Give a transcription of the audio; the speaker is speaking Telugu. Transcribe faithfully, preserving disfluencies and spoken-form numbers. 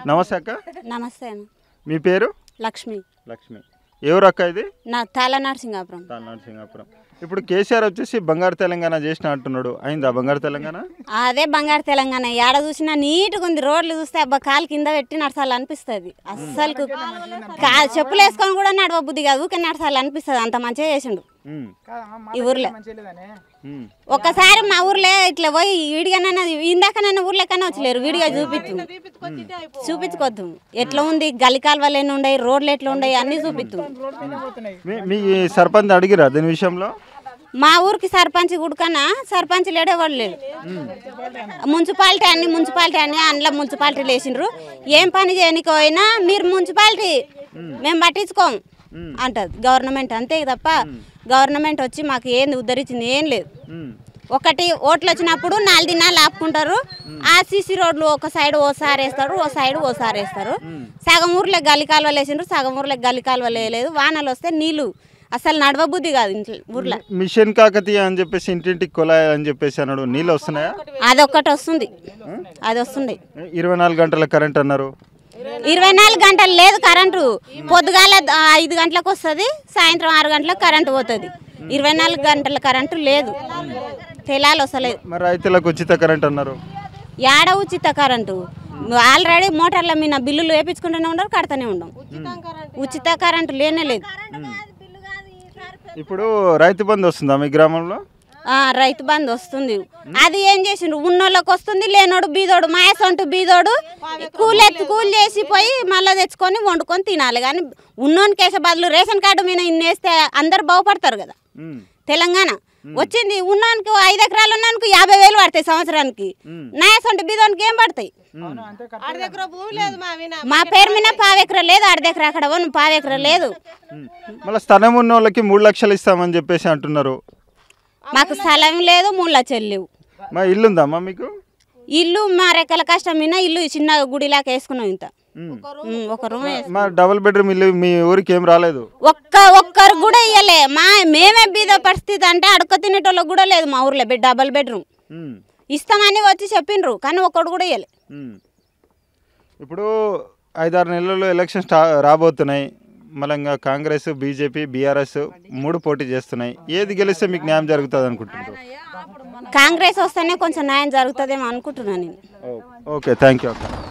నమస్తే అక్క. నమస్తే. మీ పేరు? లక్ష్మి. లక్ష్మి. ఎవరు అక్క ఇది? నా తాళ నరసింగాపురం. తాళ నరసింగాపురం. ఇప్పుడు కేసీఆర్ వచ్చేసి బంగారు తెలంగాణ చేసిన అంటున్నాడు. అయిందా బంగారు తెలంగాణ? అదే బంగారు తెలంగాణ. ఏడ చూసినా నీట్గా ఉంది. రోడ్లు చూస్తే అబ్బా కాలు కింద పెట్టి నడసాలి అనిపిస్తుంది. అస్సలు చెప్పులు వేసుకొని కూడా నడవ బుద్ధి కాదు, ఊకే నడసాలి అనిపిస్తుంది. అంత మంచిగా చేసిండు ఈ ఊర్లో. ఒక్కసారి మా ఊర్లో ఇట్లా పోయి వీడియోనైనా ఇందాక నన్ను ఊర్లోకైనా వచ్చలేరు. వీడియో చూపిస్తు చూపించుకోద్దు ఎట్లా ఉంది, గలి కాలువలు ఎన్ని ఉన్నాయి, రోడ్లు ఎట్లా ఉన్నాయి అన్ని చూపిస్తు. మీ సర్పంచ్ అడిగిరా దీని విషయంలో? మా ఊరికి సర్పంచ్ గుడికన్నా సర్పంచ్ లేడేవాడు లేడు. మున్సిపాలిటీ అన్ని మున్సిపాలిటీ అన్ని అందులో మున్సిపాలిటీలు వేసిండ్రు. ఏం పని చేయనికి పోయినా మీరు మున్సిపాలిటీ మేము పట్టించుకోం అంటది గవర్నమెంట్. అంతే తప్ప గవర్నమెంట్ వచ్చి మాకు ఏంది ఉద్ధరించింది ఏం లేదు. ఒకటి ఓట్లు వచ్చినప్పుడు నాలుగు దినాలు ఆపుకుంటారు. ఆ సీసీ రోడ్లు ఒక సైడ్ ఓసారి వేస్తారు, ఓ సైడ్ ఓసారి వేస్తారు. సగం ఊర్లో గలి కాలువలు వేసిండ్రు, సగం ఊర్లో గలి కాలువలు వేయలేదు. వానలు వస్తే నీళ్ళు అసలు నడవ బుద్ధి కాదు ఇంట్లో ఊర్లో. మిషన్ కాకతీయ అని చెప్పేసి ఇంటింటికి కొలాయి అని చెప్పేసి అన్నాడు. నీళ్ళు వస్తున్నాయా? అదొక్కటి వస్తుంది, అది వస్తుంది. ఇరవై నాలుగు గంటల కరెంట్ అన్నారు. ఇరవై నాలుగు గంటలు లేదు కరెంటు. పొద్దుగాల ఐదు గంటలకు వస్తుంది, సాయంత్రం ఆరు గంటలకు కరెంటు పోతుంది. ఇరవై నాలుగు గంటల కరెంటు లేదు, తెలాలు వస్తలేదు. మరి రైతులకు ఉచిత కరెంట్ అన్నారు. ఏడ ఉచిత కరెంటు? ఆల్రెడీ మోటార్ల మీద బిల్లులు వేపించుకుంటూనే ఉండరు, కడతానే ఉండం. ఉచిత కరెంటు లేనే లేదు. ఇప్పుడు రైతు బంధు వస్తుందా మీ గ్రామంలో? రైతు బంధు వస్తుంది. అది ఏం చేసిండ్రు, ఉన్నోళ్ళకి వస్తుంది, లేనోడు బీదోడు మాయసంటూ బీదోడు కూలెత్తి కూలి చేసి పోయి మళ్ళీ తెచ్చుకొని వండుకొని తినాలి. కానీ ఉన్నోనికి వేసే బదులు రేషన్ కార్డు మీద ఇన్ని వేస్తే అందరు బాగుపడతారు కదా. తెలంగాణ వచ్చింది ఉన్నోనికి ఐదు ఎకరాలు ఉన్నానికి యాభై వేలు పడతాయి సంవత్సరానికి. నాయసంటూ బీదోనికి ఏం పడతాయి? మా పేరు మీద పావెకర లేదు, అర్ధెకర అక్కడ పావెకర లేదు. మళ్ళీ స్థలం ఉన్న వాళ్ళకి మూడు లక్షలు ఇస్తామని చెప్పేసి అంటున్నారు. మాకు స్థలం లేదు, మూడు లక్షలు లేవు. మా ఇల్లు ఉందమ్మా మీకు? ఇల్లు మా రెక్కల కష్టం మీద ఇల్లు చిన్న గుడిలాగా వేసుకున్నాం. ఇంత ఒక రూమ్ డబుల్ బెడ్రూమ్ ఇల్లు మీ ఊరికి ఏం రాలేదు? ఒక్క ఒక్కరు కూడా ఇయ్యలే. మా మేమే బీద పరిస్థితి అంటే అడుక్క తినేటోళ్ళకి కూడా లేదు మా ఊర్లో డబుల్ బెడ్రూమ్. ఇస్తామని వచ్చి చెప్పిండ్రు కానీ ఒక్కడు కూడా ఇయ్యలే. ఇప్పుడు ఐదారు నెలల్లో ఎలక్షన్ స్టా రాబోతున్నాయి. మళ్ళీ ఇంకా కాంగ్రెస్, బీజేపీ, బీఆర్ఎస్ మూడు పోటీ చేస్తున్నాయి. ఏది గెలిస్తే మీకు న్యాయం జరుగుతుంది అనుకుంటున్నారు? కాంగ్రెస్ వస్తేనే కొంచెం న్యాయం జరుగుతుందేమో అనుకుంటున్నాను నేను. ఓకే, థ్యాంక్ యూ అక్క.